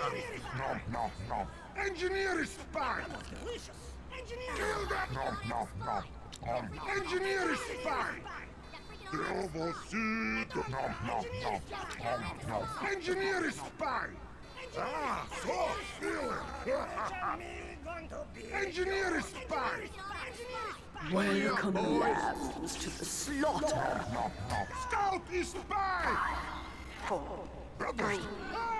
No, no, no. Engineer is spy. Kill that. No, no, no. Engineer is spy. Trovosito. No, no, no. No. Engineer is spy. Ah, so feeling. Engineer is spy. Welcome, lambs, to the slaughter. No, no. Scout is spy. 4, 3,